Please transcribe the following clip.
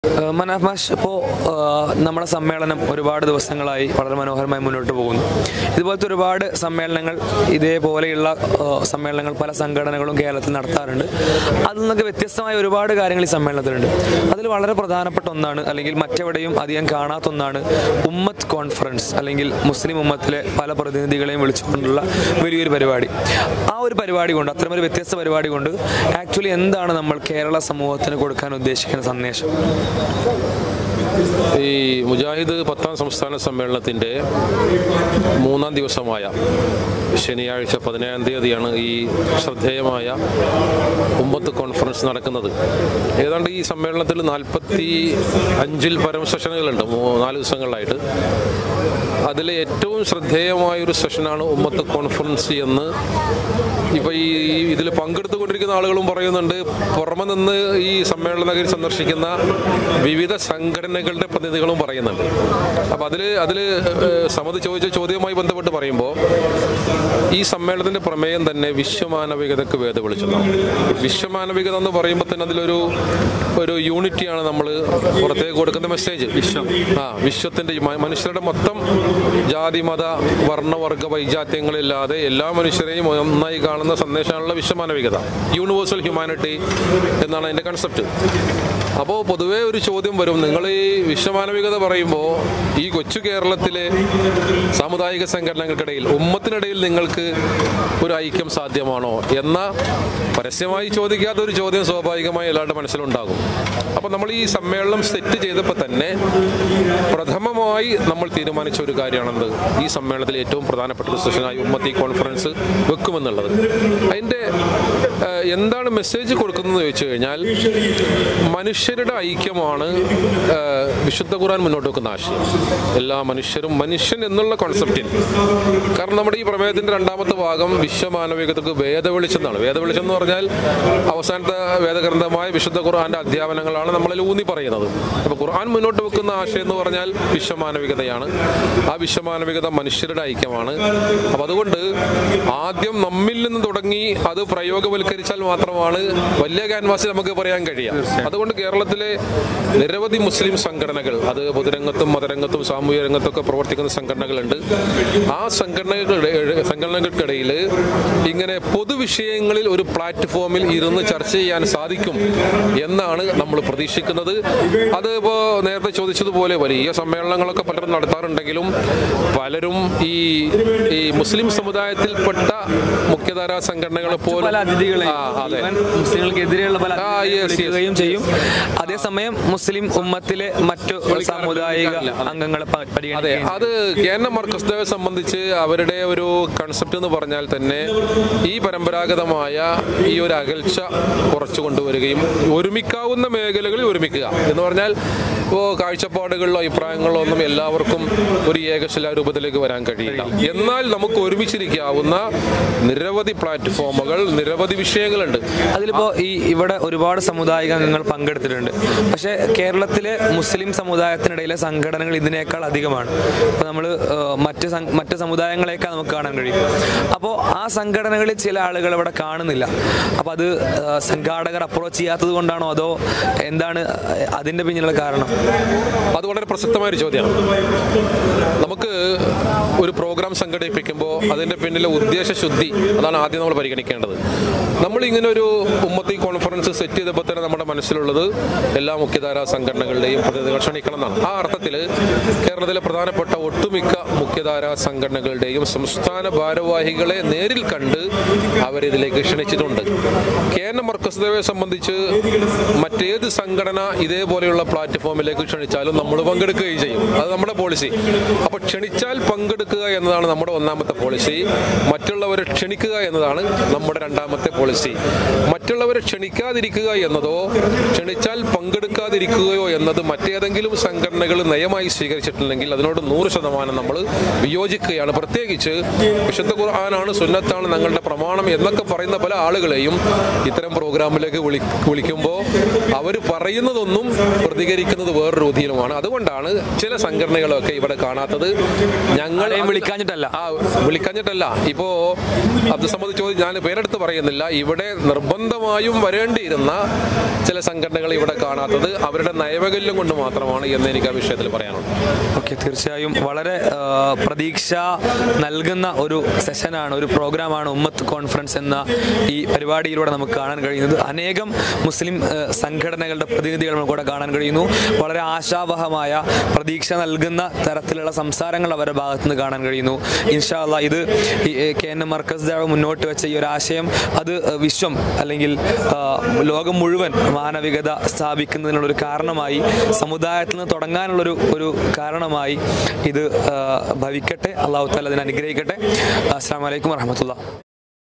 മനാഫ്മാഷ്, ഇപ്പോൾ നമ്മുടെ സമ്മേളനം ഒരുപാട് ദിവസങ്ങളായി വളരെ മനോഹരമായി മുന്നോട്ട് പോകുന്നു. ഇതുപോലത്തെ ഒരുപാട് സമ്മേളനങ്ങൾ, ഇതേപോലെയുള്ള സമ്മേളനങ്ങൾ പല സംഘടനകളും കേരളത്തിൽ നടത്താറുണ്ട്. അതിൽ നിന്നൊക്കെ വ്യത്യസ്തമായ ഒരുപാട് കാര്യങ്ങൾ ഈ സമ്മേളനത്തിലുണ്ട്. അതിൽ വളരെ പ്രധാനപ്പെട്ട ഒന്നാണ്, അല്ലെങ്കിൽ മറ്റെവിടെയും അധികം കാണാത്ത ഒന്നാണ് ഉമ്മത്ത് കോൺഫറൻസ്, അല്ലെങ്കിൽ മുസ്ലിം ഉമ്മത്തിലെ പല പ്രതിനിധികളെയും വിളിച്ചുകൊണ്ടുള്ള വലിയൊരു പരിപാടി. ആ ഒരു പരിപാടി കൊണ്ട്, അത്തരമൊരു വ്യത്യസ്ത പരിപാടി കൊണ്ട് ആക്ച്വലി എന്താണ് നമ്മൾ കേരള സമൂഹത്തിന് കൊടുക്കാൻ ഉദ്ദേശിക്കുന്ന സന്ദേശം? ഈ മുജാഹിദ് 10ാം സംസ്ഥാന സമ്മേളനത്തിൻ്റെ 3ാം ദിവസമായ ശനിയാഴ്ച 17-ാം തീയതിയാണ് ഈ ശ്രദ്ധേയമായ ഉമ്മത്ത് കോൺഫറൻസ് നടക്കുന്നത്. ഏതാണ്ട് ഈ സമ്മേളനത്തിൽ 45-ൽ പരം സെഷനുകളുണ്ട് 4 ദിവസങ്ങളിലായിട്ട്. അതിൽ ഏറ്റവും ശ്രദ്ധേയമായൊരു സെഷനാണ് ഉമ്മത്ത് കോൺഫറൻസ് എന്ന് ഇപ്പോൾ ഇതിൽ പങ്കെടുത്തുകൊണ്ടിരിക്കുന്ന ആളുകളും പറയുന്നുണ്ട്. പുറമെ നിന്ന് ഈ സമ്മേളന നഗരി സന്ദർശിക്കുന്ന വിവിധ സംഘടനകളുടെ പ്രതിനിധികളും പറയുന്നുണ്ട്. അപ്പം അതിൽ സമത് ചോദിച്ച ചോദ്യവുമായി ബന്ധപ്പെട്ട് പറയുമ്പോൾ ഈ സമ്മേളനത്തിൻ്റെ പ്രമേയം തന്നെ വിശ്വമാനവികതയ്ക്ക് വേദവിളിച്ചതാണ്. വിശ്വമാനവികത എന്ന് പറയുമ്പോൾ തന്നെ അതിലൊരു യൂണിറ്റിയാണ് നമ്മൾ പുറത്തേക്ക് കൊടുക്കുന്ന മെസ്സേജ്. വിശ്വത്തിൻ്റെ മനുഷ്യരുടെ മൊത്തം ജാതി മത വർണ്ണവർഗ വൈജാത്യങ്ങളില്ലാതെ എല്ലാ മനുഷ്യരെയും ഒന്നായി കാണുന്ന സന്ദേശമാണുള്ള വിശ്വമാനവികത. യൂണിവേഴ്സൽ ഹ്യൂമാനിറ്റി എന്നാണ് അതിൻ്റെ കൺസെപ്റ്റ്. അപ്പോൾ പൊതുവേ ഒരു ചോദ്യം വരും, നിങ്ങൾ ഈ വിശ്വമാനവികത പറയുമ്പോൾ ഈ കൊച്ചു കേരളത്തിലെ സാമുദായിക സംഘടനകൾക്കിടയിൽ, ഉമ്മത്തിനിടയിൽ നിങ്ങൾക്ക് ഒരു ഐക്യം സാധ്യമാണോ എന്ന പരസ്യമായി ചോദിക്കാത്ത ഒരു ചോദ്യം സ്വാഭാവികമായി എല്ലാവരുടെ മനസ്സിലുണ്ടാകും. അപ്പോൾ നമ്മൾ ഈ സമ്മേളനം സെറ്റ് ചെയ്തപ്പോൾ തന്നെ പ്രഥമമായി നമ്മൾ തീരുമാനിച്ച ഒരു കാര്യമാണെന്ത്, ഈ സമ്മേളനത്തിൽ ഏറ്റവും പ്രധാനപ്പെട്ട ഒരു സെഷനായി ഉമ്മത്തി കോൺഫറൻസ് വെക്കുമെന്നുള്ളത്. അതിൻ്റെ എന്താണ് മെസ്സേജ് കൊടുക്കുന്നതെന്ന് ചോദിച്ചു കഴിഞ്ഞാൽ, മനുഷ്യരുടെ ഐക്യമാണ് വിശുദ്ധ ഖുർആൻ മുന്നോട്ട് വെക്കുന്ന ആശയം. എല്ലാ മനുഷ്യരും മനുഷ്യൻ എന്നുള്ള കോൺസെപ്റ്റിൽ, കാരണം നമ്മുടെ ഈ പ്രമേയത്തിൻ്റെ 2ാമത്തെ ഭാഗം വിശ്വമാനവികതയ്ക്ക് വേദവെളിച്ചെന്നാണ്. വേദവെളിച്ചം എന്ന് പറഞ്ഞാൽ അവസാനത്തെ വേദഗ്രന്ഥമായ വിശുദ്ധ ഖുർആന്റെ അധ്യാപനങ്ങളാണ് നമ്മളിൽ ഊന്നി പറയുന്നത്. അപ്പോൾ ഖുർആൻ മുന്നോട്ട് വെക്കുന്ന ആശയം എന്ന് പറഞ്ഞാൽ വിശ്വമാനവികതയാണ്. ആ വിശ്വമാനവികത മനുഷ്യരുടെ ഐക്യമാണ്. അപ്പം അതുകൊണ്ട് ആദ്യം നമ്മിൽ നിന്ന് തുടങ്ങി അത് പ്രയോഗവൽക്കരിച്ചാൽ മാത്രമാണ് വലിയ ക്യാൻവാസിൽ നമുക്ക് പറയാൻ കഴിയുക. അതുകൊണ്ട് കേരളത്തിലെ നിരവധി മുസ്ലിം സംഘടനകൾ, അത് പൊതുരംഗത്തും മതരംഗത്തും സാമൂഹ്യ രംഗത്തൊക്കെ പ്രവർത്തിക്കുന്ന സംഘടനകളുണ്ട്. ആ സംഘടനകൾക്കിടയിൽ ഇങ്ങനെ പൊതുവിഷയങ്ങളിൽ ഒരു പ്ലാറ്റ്ഫോമിൽ ഇരുന്ന് ചർച്ച ചെയ്യാൻ സാധിക്കും എന്നാണ് നമ്മൾ പ്രതീക്ഷിക്കുന്നത്. അത് ഇപ്പോൾ നേരത്തെ ചോദിച്ചതുപോലെ വലിയ സമ്മേളനങ്ങളൊക്കെ പലരും നടത്താറുണ്ടെങ്കിലും പലരും ഈ മുസ്ലിം സമുദായത്തിൽപ്പെട്ട മുഖ്യധാരാ സംഘടനകളെ പോലെ മുസ്ലിങ്ങൾക്കെതിരെയുള്ള പല ചെയ്യും. അതേസമയം മുസ്ലിം ഉമ്മത്തിലെ മറ്റു സാമുദായിക അംഗങ്ങളെ അതെ, അത് കേരള മർക്കസ് ദേവയെ സംബന്ധിച്ച് അവരുടെ ഒരു കൺസെപ്റ്റ് എന്ന് പറഞ്ഞാൽ തന്നെ ഈ പരമ്പരാഗതമായ ഈ ഒരു അകൽച്ച കുറച്ചു കൊണ്ടുവരികയും ഒരുമിക്കാവുന്ന മേഖലകളിൽ ഒരുമിക്കുക എന്ന് പറഞ്ഞാൽ, ഇപ്പോൾ കാഴ്ചപ്പാടുകളിലോ അഭിപ്രായങ്ങളിലോ ഒന്നും എല്ലാവർക്കും ഒരു ഏകശിലാരൂപത്തിലേക്ക് വരാൻ കഴിയില്ല. എന്നാൽ നമുക്ക് ഒരുമിച്ചിരിക്കാവുന്ന നിരവധി പ്ലാറ്റ്ഫോമുകൾ, നിരവധി വിഷയങ്ങളുണ്ട്. അതിലിപ്പോൾ ഇവിടെ ഒരുപാട് സമുദായിക അംഗങ്ങൾ പങ്കെടുത്തിട്ടുണ്ട്. പക്ഷേ കേരളത്തിലെ മുസ്ലിം സമുദായത്തിനിടയിലെ സംഘടനകൾ ഇതിനേക്കാൾ അധികമാണ്. ഇപ്പോൾ നമ്മൾ മറ്റ് സമുദായങ്ങളെയൊക്കെ നമുക്ക് കാണാൻ കഴിയും. അപ്പോൾ ആ സംഘടനകളിൽ ചില ആളുകൾ ഇവിടെ കാണുന്നില്ല. അപ്പോൾ അത് സംഘാടകർ അപ്രോച്ച് ചെയ്യാത്തത് കൊണ്ടാണോ, അതോ എന്താണ് അതിൻ്റെ പിന്നിലുള്ള കാരണം? അത് വളരെ പ്രസക്തമായൊരു ചോദ്യമാണ്. നമുക്ക് ഒരു പ്രോഗ്രാം സംഘടിപ്പിക്കുമ്പോൾ അതിൻ്റെ പിന്നിലെ ഉദ്ദേശശുദ്ധി, അതാണ് ആദ്യം നമ്മൾ പരിഗണിക്കേണ്ടത്. നമ്മളിങ്ങനെ ഒരു ഉമ്മത്തി കോൺഫറൻസ് സെറ്റ് ചെയ്തപ്പോൾ തന്നെ നമ്മുടെ മനസ്സിലുള്ളത് എല്ലാ മുഖ്യധാരാ സംഘടനകളുടെയും പ്രതിനിധികൾ ക്ഷണിക്കണം എന്നാണ്. ആ അർത്ഥത്തിൽ കേരളത്തിലെ പ്രധാനപ്പെട്ട ഒട്ടുമിക്ക മുഖ്യധാരാ സംഘടനകളുടെയും സംസ്ഥാന ഭാരവാഹികളെ നേരിൽ കണ്ട് അവരിതിലേക്ക് ക്ഷണിച്ചിട്ടുണ്ട്. കേരള മർക്കസ് ദേവയെ സംബന്ധിച്ച് മറ്റേത് സംഘടന ഇതേപോലെയുള്ള പ്ലാറ്റ്ഫോമിലേക്ക് ക്ഷണിച്ചാലും നമ്മൾ പങ്കെടുക്കുകയും ചെയ്യും. അത് നമ്മുടെ പോളിസി. അപ്പോൾ ക്ഷണിച്ചാൽ പങ്കെടുക്കുക എന്നതാണ് നമ്മുടെ 1ാമത്തെ പോളിസി. മറ്റുള്ളവരെ ക്ഷണിക്കുക എന്നതാണ് നമ്മുടെ 2ാമത്തെ പോളിസി. മറ്റുള്ളവരെ ക്ഷണിക്കാതിരിക്കുക എന്നതോ ക്ഷണിച്ചാൽ പങ്കെടുക്കാതിരിക്കുകയോ എന്നത് മറ്റേതെങ്കിലും സംഘടനകൾ നയമായി സ്വീകരിച്ചിട്ടുണ്ടെങ്കിൽ അതിനോട് 100% നമ്മൾ വിയോജിക്കുകയാണ്. പ്രത്യേകിച്ച് വിശുദ്ധ ഖുർആനാണ്, സുന്നത്താണ് ഞങ്ങളുടെ പ്രമാണം എന്നൊക്കെ പറയുന്ന പല ആളുകളെയും ഇത്തരം പ്രോഗ്രാമിലേക്ക് വിളിക്കുമ്പോൾ അവർ പറയുന്നതൊന്നും പ്രതികരിക്കുന്നത് വേറൊരു രീതിയിലുമാണ്. അതുകൊണ്ടാണ് ചില സംഘടനകളൊക്കെ ഇവിടെ കാണാത്തത്. ഞങ്ങൾ വിളിക്കാഞ്ഞിട്ടല്ല. ഇപ്പോ അബ്ദുസമദ് ചോദിച്ചു, ഞാൻ പേരെടുത്ത് പറയുന്നില്ല. ഇവിടെ നിർബന്ധമായും വരേണ്ടിയിരുന്ന ചില സംഘടനകൾ ഇവിടെ കാണാത്തത് അവരുടെ നയവൈകല്യം കൊണ്ട് മാത്രമാണ് എന്ന് എനിക്ക് ആ വിഷയത്തിൽ പറയാനുണ്ട്. ഓക്കെ, തീർച്ചയായും വളരെ പ്രതീക്ഷ നൽകുന്ന ഒരു സെഷനാണ്, ഒരു പ്രോഗ്രാമാണ് ഉമ്മത്ത് കോൺഫറൻസ് എന്ന ഈ പരിപാടിയിലൂടെ നമുക്ക് കാണാൻ കഴിയുന്നത്. അനേകം മുസ്ലിം സംഘടനകളുടെ പ്രതിനിധികൾ നമുക്കിവിടെ കാണാൻ കഴിയുന്നു. വളരെ ആശാവഹമായ പ്രതീക്ഷ നൽകുന്ന തരത്തിലുള്ള സംസാരങ്ങൾ അവരുടെ ഭാഗത്തു നിന്ന് കാണാൻ കഴിയുന്നു. ഇൻഷാ അല്ലാഹ് ഇത് KNM മർക്കസ് ദഅവ മുന്നോട്ട് വെച്ച ഈ ഒരു ആശയം അത് വിശ്വം അല്ലെങ്കിൽ ലോകം മുഴുവൻ മാനവികത സ്ഥാപിക്കുന്നതിനുള്ളൊരു കാരണമായി, സമുദായത്തിൽ നിന്ന് തുടങ്ങാനുള്ളൊരു കാരണമായി ഇത് ഭവിക്കട്ടെ. അല്ലാഹു തആല അതിനെ അനുഗ്രഹിക്കട്ടെ. അസ്സലാമു അലൈക്കും വറഹ്മത്തുള്ളാഹി.